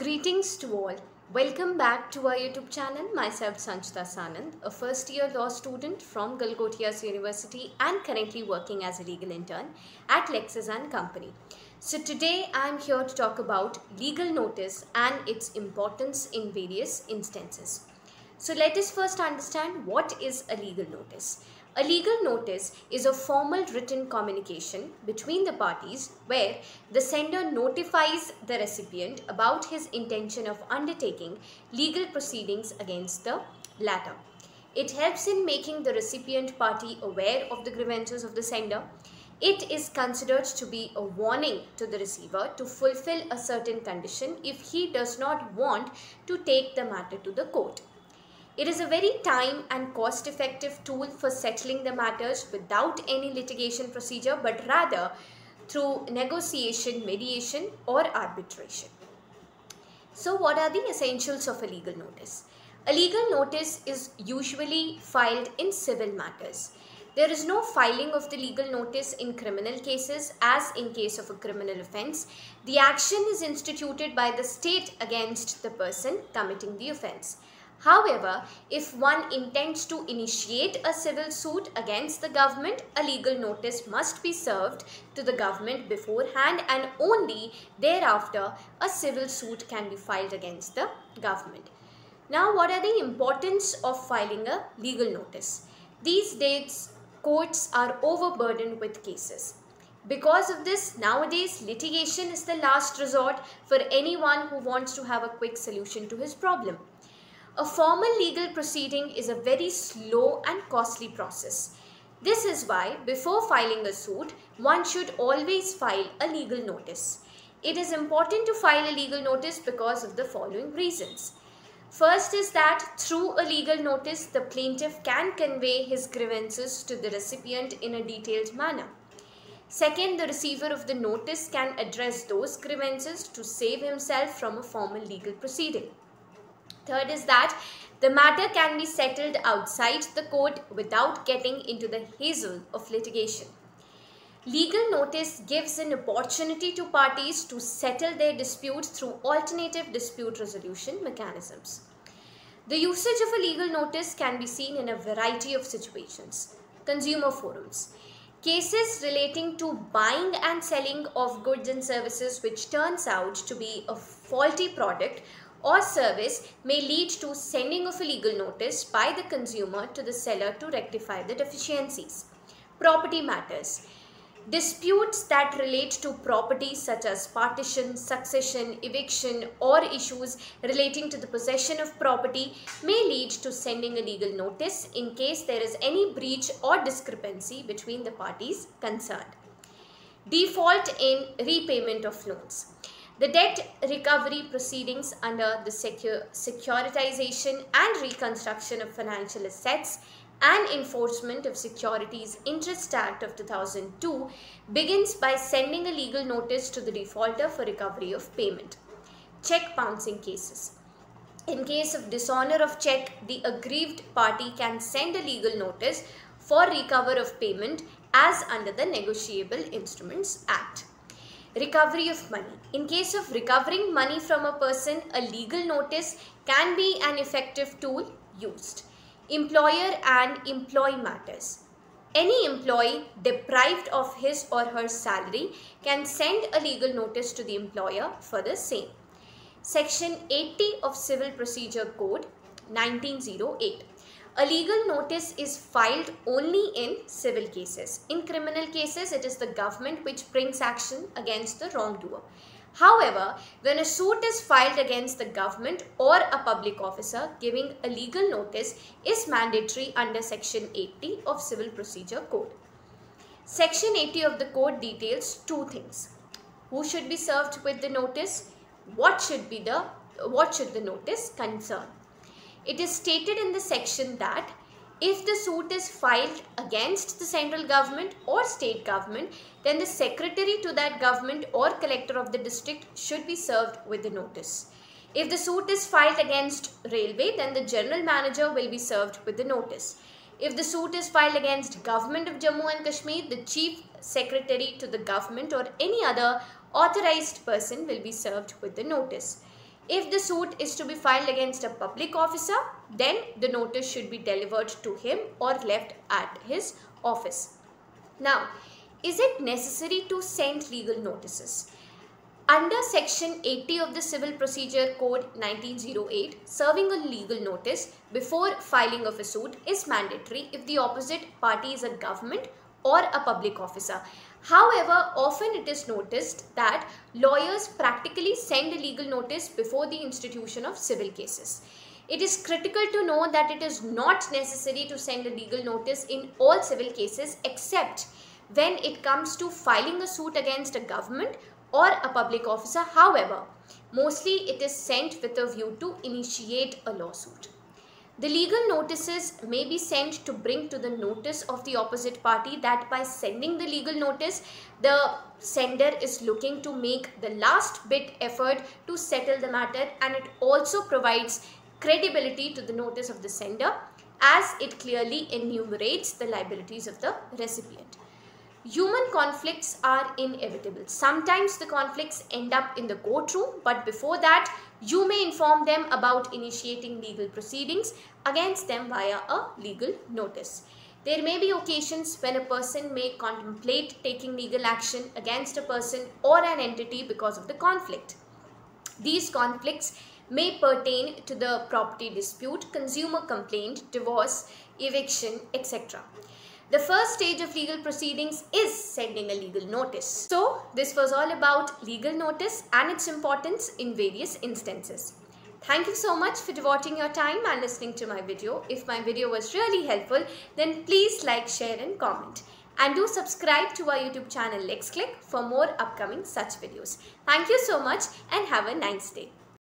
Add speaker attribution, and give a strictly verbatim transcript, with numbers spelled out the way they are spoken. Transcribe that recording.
Speaker 1: Greetings to all. Welcome back to our YouTube channel. Myself Sanchita Sanand, a first year law student from Galgotias University and currently working as a legal intern at Lexis and Company. So today I am here to talk about legal notice and its importance in various instances. So let us first understand what is a legal notice. A legal notice is a formal written communication between the parties where the sender notifies the recipient about his intention of undertaking legal proceedings against the latter. It helps in making the recipient party aware of the grievances of the sender. It is considered to be a warning to the receiver to fulfill a certain condition if he does not want to take the matter to the court. It is a very time and cost effective tool for settling the matters without any litigation procedure but rather through negotiation, mediation or arbitration. So what are the essentials of a legal notice? A legal notice is usually filed in civil matters. There is no filing of the legal notice in criminal cases as in case of a criminal offence. The action is instituted by the state against the person committing the offence. However, if one intends to initiate a civil suit against the government, a legal notice must be served to the government beforehand and only thereafter a civil suit can be filed against the government. Now, what are the importance of filing a legal notice? These days, courts are overburdened with cases. Because of this, nowadays litigation is the last resort for anyone who wants to have a quick solution to his problem. A formal legal proceeding is a very slow and costly process. This is why before filing a suit, one should always file a legal notice. It is important to file a legal notice because of the following reasons. First is that through a legal notice, the plaintiff can convey his grievances to the recipient in a detailed manner. Second, the receiver of the notice can address those grievances to save himself from a formal legal proceeding. Third is that the matter can be settled outside the court without getting into the hassle of litigation. Legal notice gives an opportunity to parties to settle their disputes through alternative dispute resolution mechanisms. The usage of a legal notice can be seen in a variety of situations. Consumer forums. Cases relating to buying and selling of goods and services which turns out to be a faulty product or service may lead to sending of a legal notice by the consumer to the seller to rectify the deficiencies. Property matters. Disputes that relate to property such as partition, succession, eviction or issues relating to the possession of property may lead to sending a legal notice in case there is any breach or discrepancy between the parties concerned. Default in repayment of loans. The debt recovery proceedings under the secure, Securitization and Reconstruction of Financial Assets and Enforcement of Securities Interest Act of two thousand two begins by sending a legal notice to the defaulter for recovery of payment. Check bouncing cases. In case of dishonor of check, the aggrieved party can send a legal notice for recovery of payment as under the Negotiable Instruments Act. Recovery of money. In case of recovering money from a person, a legal notice can be an effective tool used. Employer and employee matters. Any employee deprived of his or her salary can send a legal notice to the employer for the same. Section eighty of Civil Procedure Code nineteen oh eight. A legal notice is filed only in civil cases. In criminal cases, it is the government which brings action against the wrongdoer. However, when a suit is filed against the government or a public officer, giving a legal notice is mandatory under Section eighty of Civil Procedure Code. Section eighty of the Code details two things. Who should be served with the notice? What should be the what should the notice concern? It is stated in the section that if the suit is filed against the central government or state government, then the secretary to that government or collector of the district should be served with the notice. If the suit is filed against railway, then the general manager will be served with the notice. If the suit is filed against government of Jammu and Kashmir, the chief secretary to the government or any other authorized person will be served with the notice. If the suit is to be filed against a public officer, then the notice should be delivered to him or left at his office. Now, is it necessary to send legal notices? Under Section eighty of the Civil Procedure Code nineteen oh eight, serving a legal notice before filing of a suit is mandatory if the opposite party is a government or a public officer. However, often it is noticed that lawyers practically send a legal notice before the institution of civil cases. It is critical to know that it is not necessary to send a legal notice in all civil cases except when it comes to filing a suit against a government or a public officer. However, mostly it is sent with a view to initiate a lawsuit. The legal notices may be sent to bring to the notice of the opposite party that by sending the legal notice, the sender is looking to make the last bit effort to settle the matter, and it also provides credibility to the notice of the sender as it clearly enumerates the liabilities of the recipient. Human conflicts are inevitable. Sometimes the conflicts end up in the courtroom, but before that, you may inform them about initiating legal proceedings against them via a legal notice. There may be occasions when a person may contemplate taking legal action against a person or an entity because of the conflict. These conflicts may pertain to the property dispute, consumer complaint, divorce, eviction, et cetera. The first stage of legal proceedings is sending a legal notice. So, this was all about legal notice and its importance in various instances. Thank you so much for devoting your time and listening to my video. If my video was really helpful, then please like, share and comment. And do subscribe to our YouTube channel LexClick for more upcoming such videos. Thank you so much and have a nice day.